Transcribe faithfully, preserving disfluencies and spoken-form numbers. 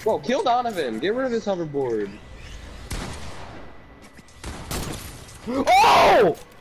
Bro, kill Donovan. Get rid of his hoverboard. Oh!